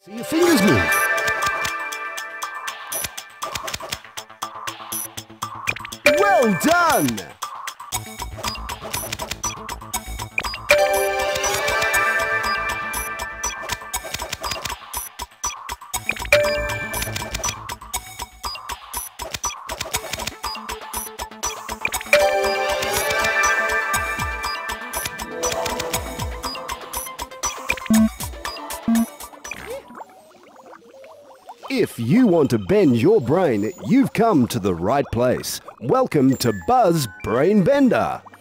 See your fingers move. Well done! If you want to bend your brain, you've come to the right place. Welcome to Buzz Brain Bender.